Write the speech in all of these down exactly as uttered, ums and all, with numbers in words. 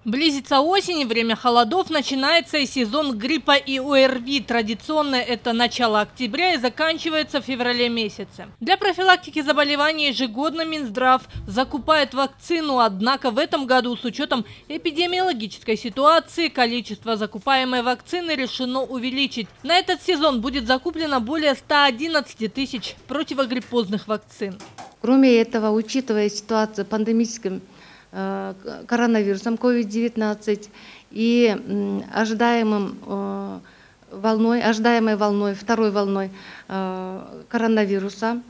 Близится осень, время холодов, начинается и сезон гриппа и ОРВИ. Традиционно это начало октября и заканчивается в феврале месяце. Для профилактики заболеваний ежегодно Минздрав закупает вакцину, однако в этом году с учетом эпидемиологической ситуации количество закупаемой вакцины решено увеличить. На этот сезон будет закуплено более ста одиннадцати тысяч противогриппозных вакцин. Кроме этого, учитывая ситуацию пандемической коронавирусом ковид девятнадцать и ожидаемым волной, ожидаемой волной, второй волной коронавируса,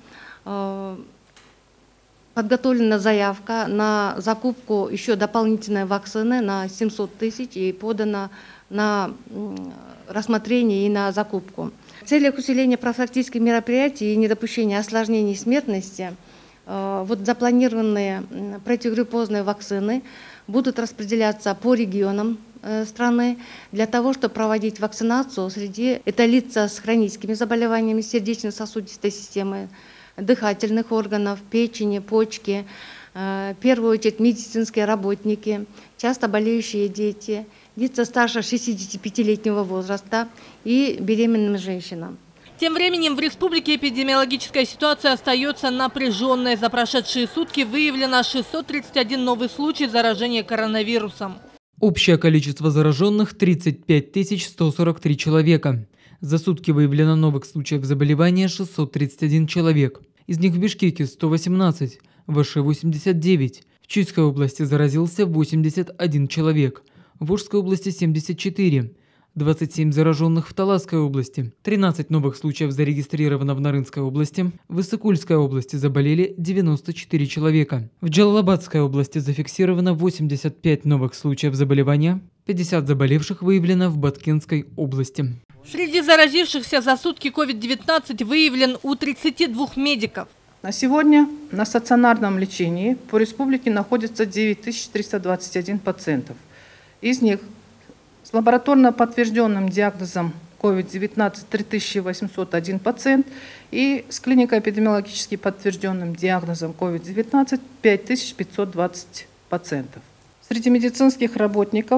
подготовлена заявка на закупку еще дополнительной вакцины на семьсот тысяч и подана на рассмотрение и на закупку. В целях усиления профилактических мероприятий и недопущения осложнений смертности вот запланированные противогриппозные вакцины будут распределяться по регионам страны для того, чтобы проводить вакцинацию среди это лица с хроническими заболеваниями сердечно-сосудистой системы, дыхательных органов, печени, почки, в первую очередь медицинские работники, часто болеющие дети, лица старше шестидесятипятилетнего возраста и беременным женщинам. Тем временем в республике эпидемиологическая ситуация остается напряженной. За прошедшие сутки выявлено шестьсот тридцать один новый случай заражения коронавирусом. Общее количество зараженных – тридцать пять тысяч сто сорок три человека. За сутки выявлено новых случаев заболевания шестьсот тридцать один человек. Из них в Бишкеке – сто восемнадцать, в Оше – восемьдесят девять. В Чуйской области заразился восемьдесят один человек, в Волжской области – семьдесят четыре. двадцать семь зараженных в Таласской области. тринадцать новых случаев зарегистрировано в Нарынской области. В Иссыкульской области заболели девяносто четыре человека. В Джалалабадской области зафиксировано восемьдесят пять новых случаев заболевания. пятьдесят заболевших выявлено в Баткенской области. Среди заразившихся за сутки ковид девятнадцать выявлен у тридцати двух медиков. На сегодня на стационарном лечении по республике находится девять тысяч триста двадцать один пациентов. Из них с лабораторно подтвержденным диагнозом ковид девятнадцать три тысячи восемьсот один пациент и с клинико-эпидемиологически подтвержденным диагнозом ковид девятнадцать пять тысяч пятьсот двадцать пациентов. Среди медицинских работников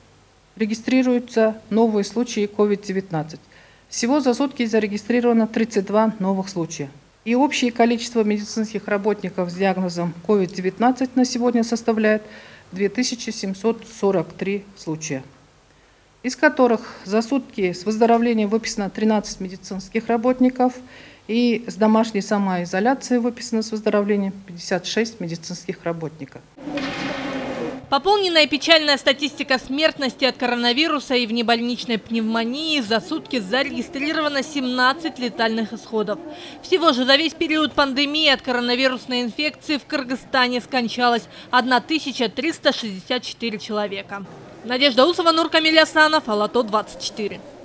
регистрируются новые случаи ковид девятнадцать. Всего за сутки зарегистрировано тридцать два новых случая. И общее количество медицинских работников с диагнозом ковид девятнадцать на сегодня составляет две тысячи семьсот сорок три случая, из которых за сутки с выздоровлением выписано тринадцать медицинских работников и с домашней самоизоляцией выписано с выздоровлением пятьдесят шесть медицинских работников. Пополненная печальная статистика смертности от коронавируса и внебольничной пневмонии. За сутки зарегистрировано семнадцать летальных исходов. Всего же за весь период пандемии от коронавирусной инфекции в Кыргызстане скончалось тысяча триста шестьдесят четыре человека. Надежда Усова, Нур Камиль Асанов, Ала То двадцать четыре.